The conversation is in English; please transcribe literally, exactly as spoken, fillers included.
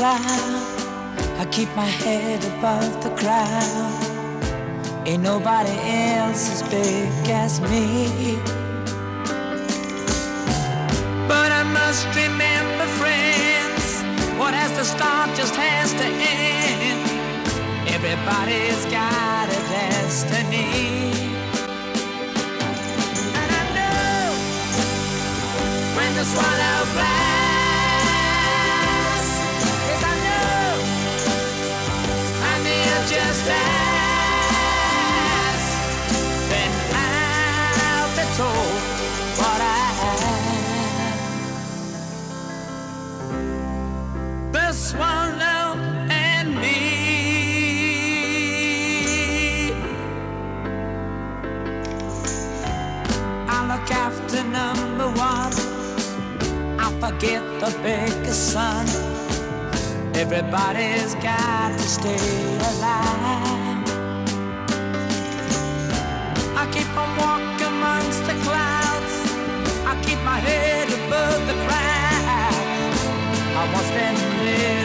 cloud. I keep my head above the crowd. Ain't nobody else as big as me. But I must remember, friends, what has to start just has to end. Everybody's got a destiny. And I know when the swallow flies, yes I know I'm here just as, then I'll be told what I am. The swallow and me. Look after number one, I'll forget the biggest son. Everybody's got to stay alive. I keep on walking amongst the clouds. I keep my head above the crowd. I watch them live.